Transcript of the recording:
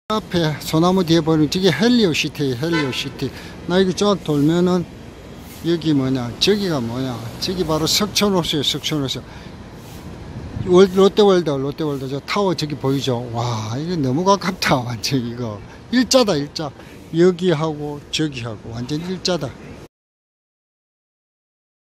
앞에 소나무 뒤에 보이는 저게 헬리오시티에요. 헬리오시티. 나 이거 쫙 돌면은 여기 뭐냐, 저기가 뭐냐, 저기 바로 석촌호수예요. 석촌호수. 롯데월드 저 타워 저기 보이죠? 와, 이거 너무 가깝다. 완전 이거 일자다, 일자. 여기하고 저기하고 완전 일자다.